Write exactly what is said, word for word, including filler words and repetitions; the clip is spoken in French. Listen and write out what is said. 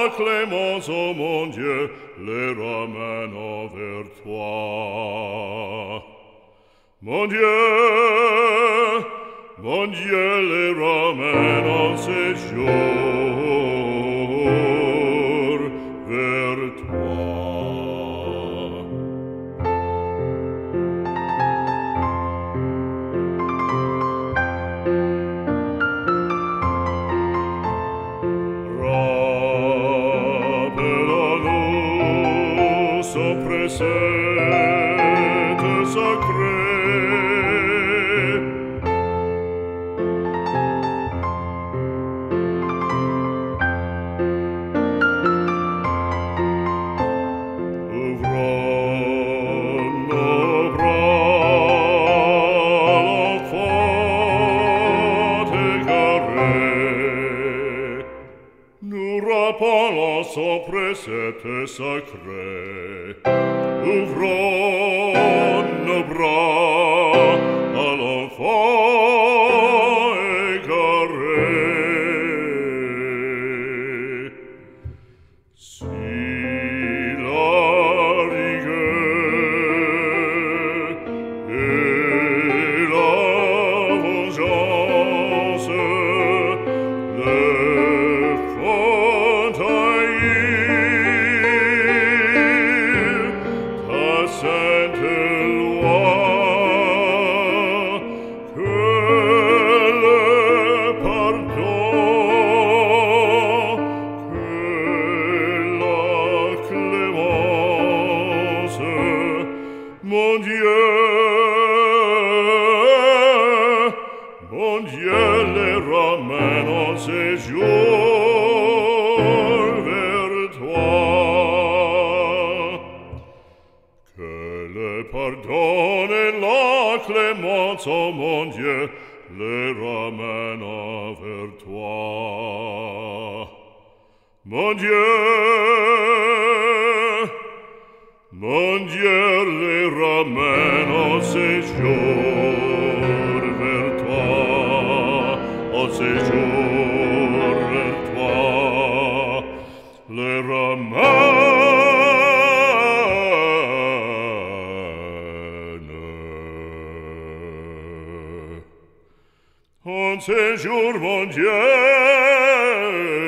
la clémence, ô mon Dieu, les ramène vers toi. Mon Dieu, mon Dieu, les ramène en séjour vers toi. Rappelle-nous son précepte sacré. Rappelons son précepte sacré. Ouvrons nos bras à l'enfant égaré. Si la rigueur et la vengeance le font haïr, ta sainte loi, que le pardon, que la clémence, mon Dieu, mon Dieu, les ramène en séjour vers toi. Que le pardon et la clémence, ô mon Dieu, les ramène vers toi. Mon Dieu, mon Dieu, les ramène en séjour vers toi, en séjour vers toi, les ramène en séjour, mon Dieu.